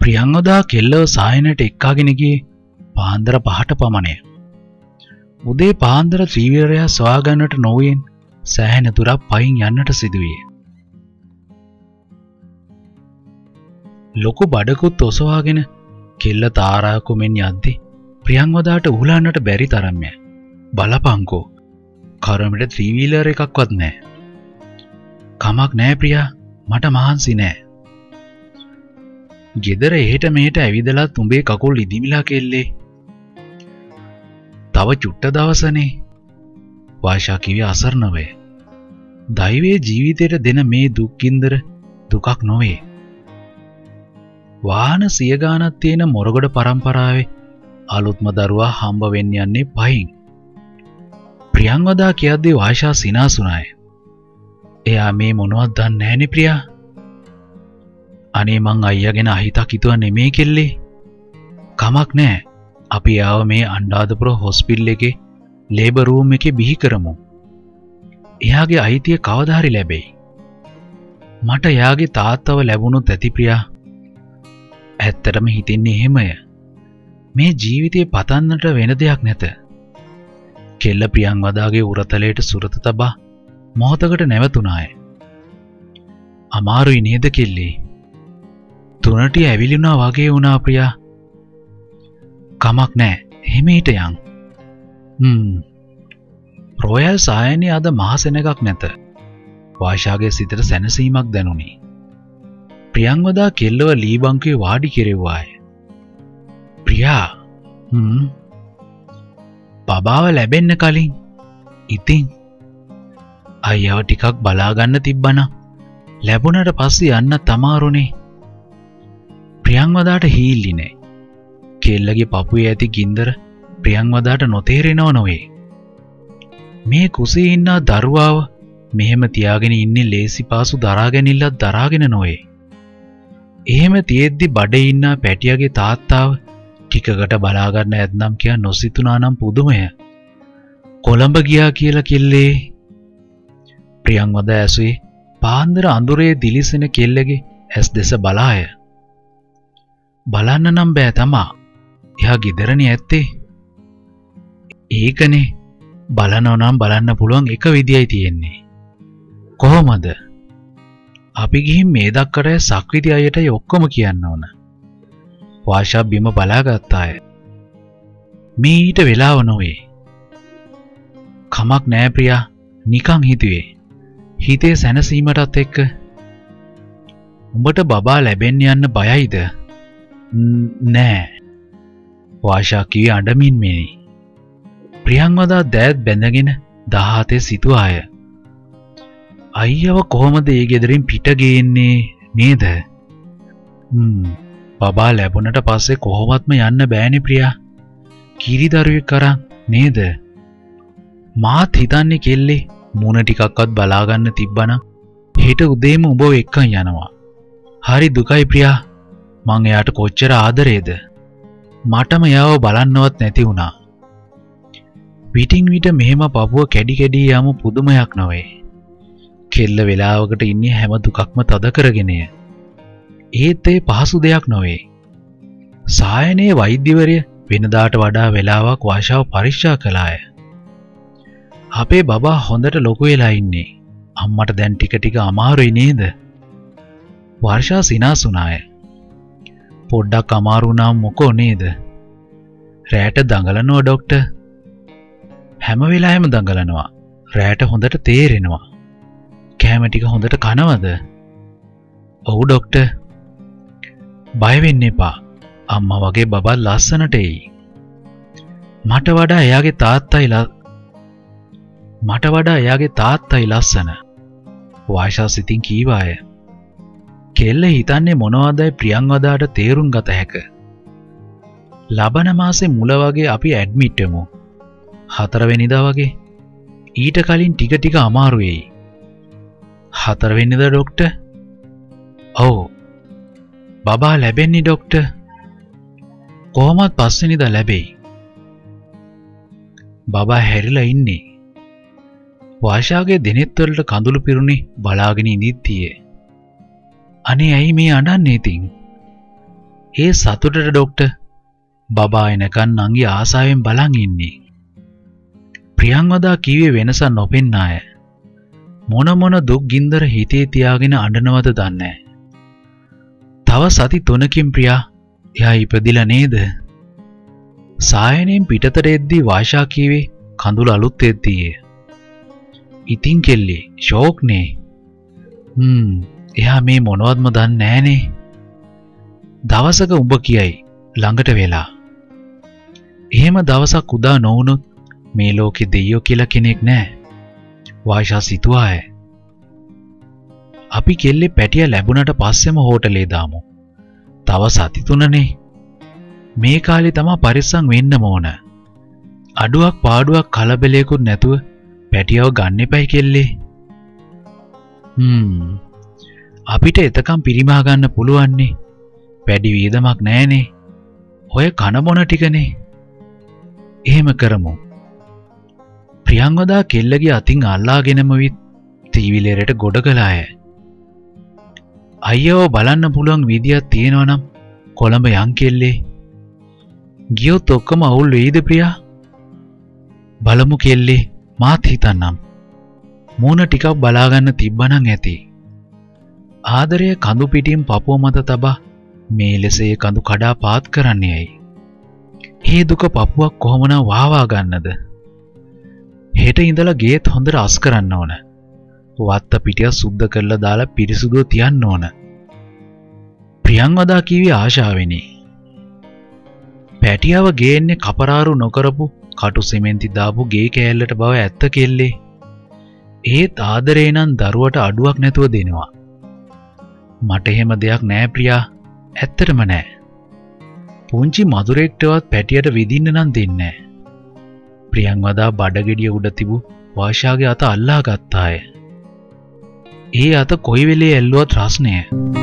ප්‍රියංවදා කෙල්ලව සායනයට එක්කාගෙන ගියේ පාන්දර 5ට පමණය. උදේ පාන්දර ත්‍රිවිලරයා සොයාගන්නට නොවුයෙන් සෑහෙන දුරක් පයින් යන්නට සිදුවිය. ලොකු බඩකුත් ඔසවාගෙන කෙල්ල තාරාකුමෙන් යද්දි ප්‍රියංවදාට උහුලන්නට බැරි තරම්ය. බලපංකෝ කරමෙට ත්‍රිවිලර් එකක්වත් නැහැ. කමක් නැහැ ප්‍රියා, මට මහන්සි නැහැ. ගෙදර එහෙට මෙහෙට ඇවිදලා තුඹේ කකුල් ඉදිමිලා කෙල්ලේ. තව චුට්ට දවසනේ. වාෂා කිව්වේ අසරණවේ. දෛවයේ ජීවිතයට දෙන මේ දුක්කින්දර දුකක් නොවේ. වාහන සිය ගානක් තියෙන මොරගොඩ පරම්පරාවේ අලුත්ම දරුවා හම්බ වෙන්න යන්නේ පහින්. ප්‍රියංවදා කියද්දී වාෂා සිනාසුනාය. එයා මේ මොනවත් දන්නේ නැහනේ ප්‍රියා. අනේ මං අයියා ගැන අහිතක් හිතුවා නෙමේ කෙල්ලේ. කමක් නැහැ. අපි ආව මේ අණ්ඩාදපුර හොස්පිටල් එකේ ලේබර් රූම් එකේ බිහි කරමු. එයාගේ අයිතිය කවදා හරි ලැබෙයි. මට එයාගේ තාත්තව ලැබුණොත් ඇති ප්‍රියා. ඇත්තටම හිතෙන්නේ එහෙමය. මේ ජීවිතේ පතන්නට වෙන දෙයක් නැත. කෙල්ල ප්‍රියංවදාගේ උරතලයට සුරත තබා මොහොතකට නැවතුණාය. අමාරුයි නේද කෙල්ලේ? තුනටිය ඇවිලුණා වගේ වුණා ප්‍රියා. කමක් නැහැ. එහෙම හිටයන්. රොයල් සායනේ අද මහසෙනගක් නැත. වාෂාගේ සිතට සැනසීමක් දැනුනි. ප්‍රියංවදා කෙල්ලව ලී බංකුවේ වාඩි කෙරෙව්වාය. ප්‍රියා බබාව ලැබෙන්න කලින් ඉතින් අයියව ටිකක් බලා ගන්න තිබ්බනම් ලැබුණට පස්සේ යන්න තමාරුනේ. ප්‍රියංවදාට හීල්ලි නෑ. කෙල්ලගේ පපුවේ ඇති ගින්දර ප්‍රියංවදාට නොතේරෙනව නොවේ. මේ කුසේ ඉන්න දරුවාව මෙහෙම තියාගෙන ඉන්නේ ලේසි පාසු දරාගැනිල්ලක් දරාගෙන නොවේ. එහෙම තියෙද්දි බඩේ ඉන්න පැටියාගේ තාත්තාව ටිකකට බලා ගන්න ඇත්නම් කියා නොසිතුණා නම් පුදුමය. කොළඹ ගියා කියලා කෙල්ලේ. ප්‍රියංවදා ඇසුවේ පාන්දර අඳුරේ දිලිසෙන කෙල්ලගේ ඇස් දෙස බලාය. බලන්න නම් බෑ තමා. එයා ගෙදරනේ ඇත්තේ. ඒකනේ. බලනව නම් බලන්න පුළුවන් එක විදියයි තියෙන්නේ. කොහොමද? අපි ගිහින් මේ දක්කට සක්විති අයියටයි ඔක්කොම කියන්න ඕන. වාෂා බිම බලාගත්තාය. මේ ඊට වෙලාව නොවේ. කමක් නෑ ප්‍රියා. නිකන් හිතුවේ. හිතේ සැනසීමටත් එක්ක. උඹට බබා ලැබෙන්න යන්න බයයිද? නෑ. වාෂා කිව්වේ අඬමින් මෙනි. ප්‍රියංවදා දෑත් බැඳගෙන 17 සිටුවාය. අයියව කොහොමද ඒ ගෙදරින් පිට ගේන්නේ නේද? බබා ලැබුණට පස්සේ කොහොමත්ම යන්න බෑනේ ප්‍රියා. කිරි දරුවෙක් කරන් නේද? මාත් හිතන්නේ කෙල්ලේ මුණ ටිකක්වත් බලා ගන්න තිබ්බනම් හෙට උදේම උඹව එක්කන් යනවා. හරි දුකයි ප්‍රියා. මං එයාට කොච්චර ආදරේද? මටම එයාව බලන්නවත් නැති වුණා. පිටින් විට මෙහෙම පපුව කැඩි කැඩි යමු පුදුමයක් නොවේ. කෙල්ල වෙලාවකට ඉන්නේ හැම දුකක්ම තද කරගෙනය. ඒත් ඒ පහසු දෙයක් නොවේ. සායනයේ වෛද්‍යවරිය වෙනදාට වඩා වෙලාවක් වාෂාව පරීක්ෂා කළාය. අපේ බබා හොඳට ලොකු වෙලා ඉන්නේ. අම්මට දැන් ටික ටික අමාරුයි නේද? වර්ෂා සිනාසුනාය. පොඩ්ඩක් අමාරු නම් මොකෝ නේද? රැට දඟලනවා ડોක්ටර්. හැම වෙලාවෙම දඟලනවා. රැට හොඳට තේරෙනවා. කෑම ටික හොඳට කනවද? ඔව් ડોක්ටර්. බය වෙන්න එපා. අම්මා වගේ බබා ලස්සනට එයි. මට වඩා එයාගේ තාත්තයි ලස්සන. වාෂා සිතින් කීවාය. කෙල්ල හිතන්නේ මොනවදයි ප්‍රියංවදාට තේරුම් ගත හැක. ලබන මාසේ මුල වගේ අපි ඇඩ්මිට් වෙමු. 4 වෙනිදා වගේ. ඊට කලින් ටික ටික අමාරු වෙයි. 4 වෙනිදා ડોක්ටර්? ඔව්. බබා ලැබෙන්නේ ડોක්ටර්. කොහොමත් 5 වෙනිදා ලැබෙයි. බබා හැරිලා ඉන්නේ. වාෂාගේ දෙනෙත් වලට කඳුළු පිරුණේ බලාගෙන ඉඳිද්දී. අනේ ඇයි මේ අඬන්නේ ඉතින්? ඒ සතුටට ડોක්ටර් බබා එනකන් නංගි ආසාවෙන් බලන් ඉන්නේ. ප්‍රියංවදා කීවේ වෙනසක් නොපෙන්නාය. මොන දුක් ගින්දර හිතේ තියාගෙන අඬනවද දන්නේ. තව සති 3කින් ප්‍රියා එයා ඉපදිලා නේද? සායනෙන් පිටතට එද්දී වාෂා කීවේ කඳුළු අලුත් එද්දී. ඉතින් කෙල්ලේ ෂෝක් නේ. එයා මේ මොනවත්ම දන්නේ නෑනේ. දවසක උඹ කියයි ළඟට වෙලා. එහෙම දවසක් උදා නොවුනොත් මේ ලෝකෙ දෙයියෝ කියලා කෙනෙක් නෑ. වාෂා සිතුවාය. අපි කෙල්ලේ පැටිය ලැබුණට පස්සෙම හෝටලේ දාමු. තව සති 3නේ. මේ කාලේ තමයි පරිස්සම් වෙන්න ඕන. අඩුවක් පාඩුවක් කලබලයකුත් නැතුව පැටියව ගන්න එපයි කෙල්ලේ. අපිට එතකම් පිරිමහ ගන්න පුළුවන්නේ. වැඩි වේදමක් නැහනේ. ඔය කන බොන ටිකනේ. එහෙම කරමු. ප්‍රියංවදා කෙල්ලගේ අතින් අල්ලාගෙනම විත් ටීවිලෙරට ගොඩ කළාය. අයියව බලන්න පුළුවන් විදියක් තියෙනවා නම් කොළඹ යන් කෙල්ලේ. ගියොත් ඔක්කොම අවුල් වෙයිද ප්‍රියා? බලමු කෙල්ලේ. මාත් හිතන්නම්. මූණ ටිකක් බලාගන්න තිබ්බනම් ඇති. ආදරය කඳු පිටින් පපුව මත තබා මේ ලෙස ඒ කඳු කඩා පාත් කරන්නේ ඇයි? මේ දුක පපුවක් කොහොමනම් වහවා ගන්නද? හෙට ඉඳලා ගේත් හොඳට අස් කරන්න ඕන. වත්ත පිටිය සුද්ධ කරලා දාලා පිරිසුදුව තියන්න ඕන. ප්‍රියංවදා කීවේ ආශාවෙනි. පැටියව ගේන්නේ කපරාරු නොකරපු කටු සිමෙන්ති දාපු ගේ කෑල්ලට බව ඇත්ත කෙල්ලේ. ඒත් ආදරේ නම් දරුවට අඩුවක් නැතුව දෙනවා. මට එහෙම දෙයක් නෑ ප්‍රියා. ඇත්තටම නෑ. පුංචි මధుරෙක්ටවත් පැටියට විදින්න නම් දෙන්නේ නෑ. ප්‍රියංවදා බඩගෙඩිය උඩ තිබු වාෂාගේ අත අල්ලා ගත්තාය. ඒ අත කොයි වෙලේ ඇල්ලුවත් රස්නය.